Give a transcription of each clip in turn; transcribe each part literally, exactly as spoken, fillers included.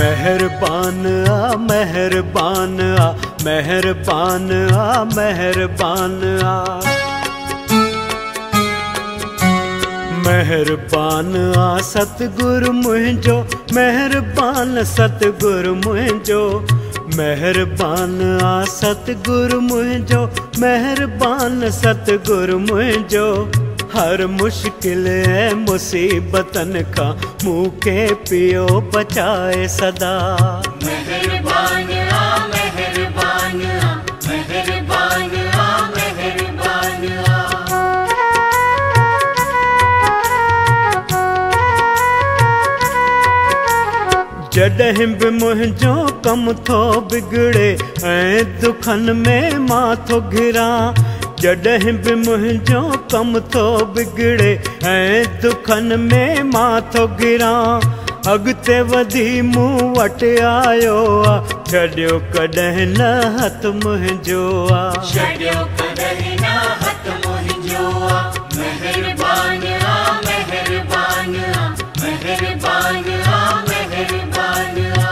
मेहरबान आ मेहरबान आ मेहरबान आ मेहरबान आ मेहरबान आ सतगुरु मुंहिंजो मेहरबान सतगुरु मुंहिंजो मेहरबान आ सतगुरु मुंहिंजो मेहरबान सतगुरु मुंहिंजो हर मुश्किल ऐं मुसीबतन खां मूंखे पियो बचाए सदा। मेहरबान आ मेहरबान आ मेहरबान आ मेहरबान आ जॾहिं बि मुंहिंजो कम थो बिगड़े ऐं दुखन में मां थो घिरां जॾहिं बि मुंहिंजो कम थो बिगड़े ऐं दुखन में मां थो घिरां अॻिते वधी मूं वटि आयो आहे छॾियो कॾहिं न हथ मुंहिंजो आहे छॾियो कॾहिं न हथ मुंहिंजो आहे मेहरबान आ मेहरबान आ मेहरबान आ मेहरबान आ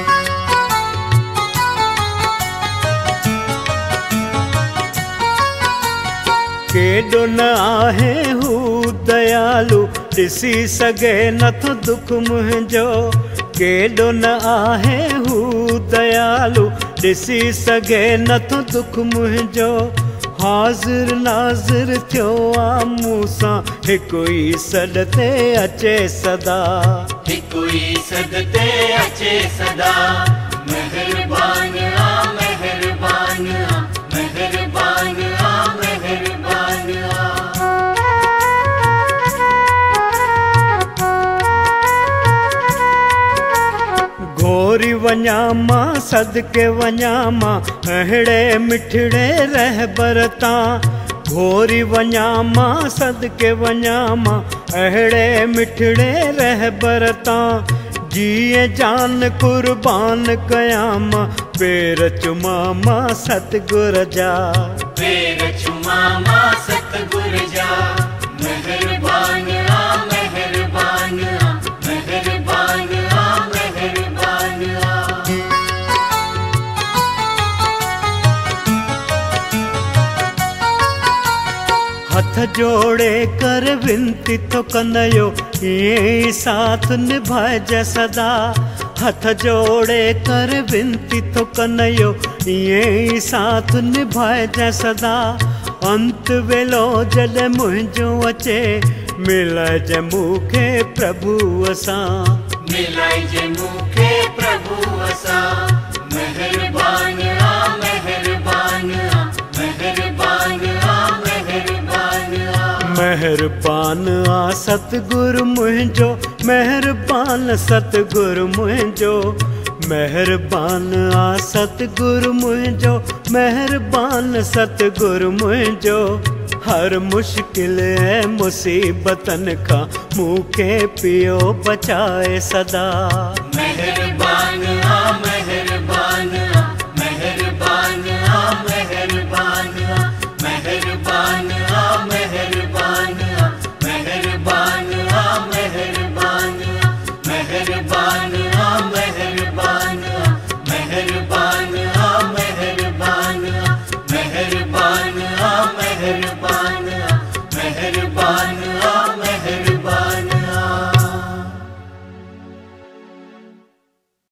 केॾो न आहे हू दयालु ॾिसी सघे नथो दुख मुंहिंजो केॾो न आहे हू दयालु ॾिसी सघे नथो दुख मुंहिंजो हाज़िर नाज़िर थियो आहे मूंसां हिकु ई सॾ ते अचे सदा हिकु ई सॾ ते अचे सदा मेहरबान आ मेहरबान आ मेहरबान आ मेहरबान आ घोरी वञा मां सदके वञा मां अहिड़े मिठड़े रहबर तां घोरी वञा मां सदके वञा मां अहिड़े मिठड़े रहबर तां जीअं जान कुर्बान कयां मां पेर चुमा मां सतगुर जा पेर चुमा मां सतगुर जा मेहरबान आ मेहरबान आ मेहरबान आ मेहरबान आ हथ जोड़े कर विनती तो कन्नयो ये साथ निभाइजे सदा हथ जोड़े कर विनती तो कन्नयो ये साथ निभाइजे सदा अंत वेलो जॾहिं मुंहिंजो अचे मिलाइजे मूंखे प्रभुअ सां मिलाइजे मूंखे प्रभुअ सां मेहरबान आ मेहरबान आ मेहरबान आ मेहरबान आ मेहरबान आ सतगुरु मुंहिंजो मेहरबान सतगुरु मुंहिंजो मेहरबान आ सतगुरु मुंहिंजो मेहरबान सतगुरु मुंहिंजो हर मुश्किल ऐं मुसीबतन खां मूंखे पियो बचाए सदा मेहरबान आ मेहरबान आ मेहरबान आ मेहरबान आ मेहरबान आ मेहरबान आ मेहरबान आ मेहरबान आ मेहरबान आ मेहरबान आ मेहरबान आ मेहरबान आ मेहरबान आ मेहरबान आ मेहरबान